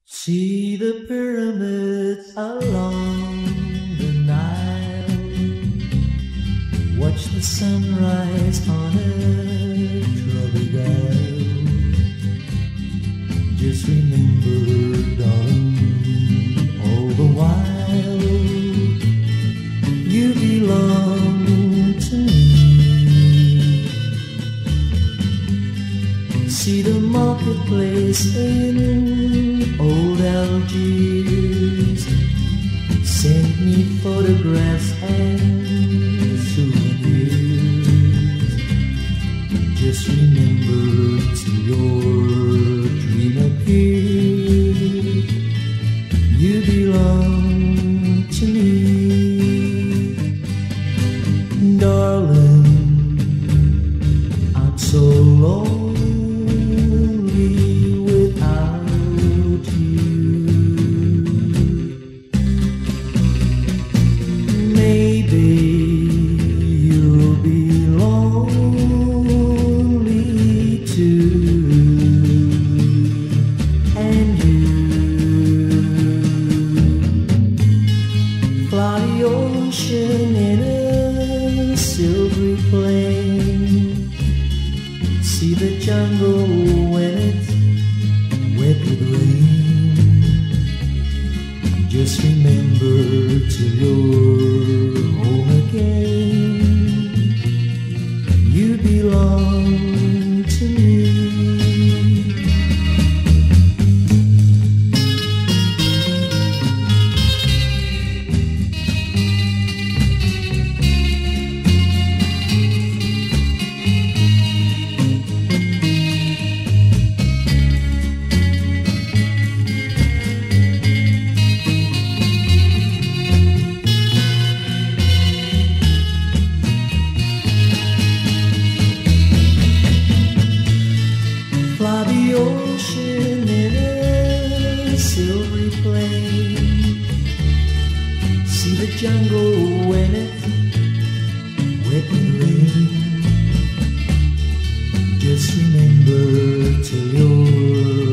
See the pyramids along the Nile. Watch the sunrise on a troubled isle. Just remember, darling, all the while you belong to me. See the marketplace in old Algiers. Send me photographs and souvenirs. Just remember till your dream appear, you belong to me. Darling, I'm so lonely without you. Maybe you'll be lonely too. And you fly the ocean in a silvery plane. See the jungle when it's wet with rain. Just remember till you're home again, you belong to me. Fly the ocean in a silvery plane. See the jungle when it's wet with rain. Just remember till you're